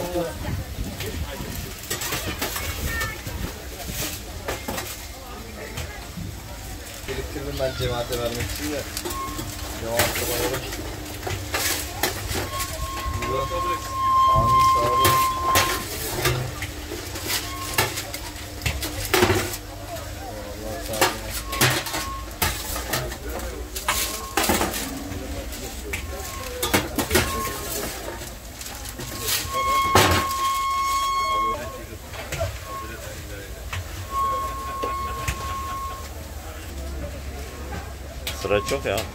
Biriktirdim ben cemaate vermek için de. Cemaate bayağı. Amin, sağ olun. Allah sağ olun. Sıra çok ya.